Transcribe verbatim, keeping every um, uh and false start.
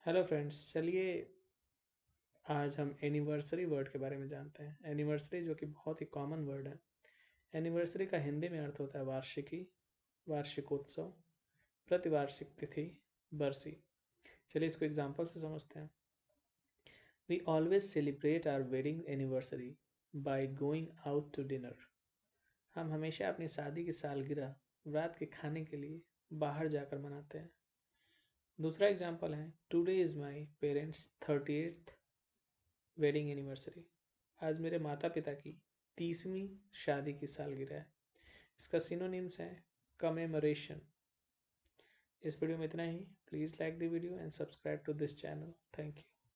Hello friends, चलिए आज हम एनिवर्सरी वर्ड के बारे में जानते हैं। एनिवर्सरी जो कि बहुत ही कॉमन वर्ड है। एनिवर्सरी का हिंदी में अर्थ होता है वार्षिकी, वार्षिकोत्सव, प्रतिवार्षिक तिथि, बरसी। चलिए इसको एग्जांपल से समझते हैं। We always celebrate our wedding anniversary by going out to dinner. हम हमेशा अपनी शादी की सालगिरह रात के खाने के लिए बाहर जाकर मनाते हैं। दूसरा एग्जाम्पल है, today is my parents thirty eighth wedding anniversary. आज मेरे माता पिता की तीसवीं शादी की सालगिरह है। इसका सिनोनिम्स है कमेमोरेशन। इस वीडियो में इतना ही। Please like the video and subscribe to this channel. Thank you.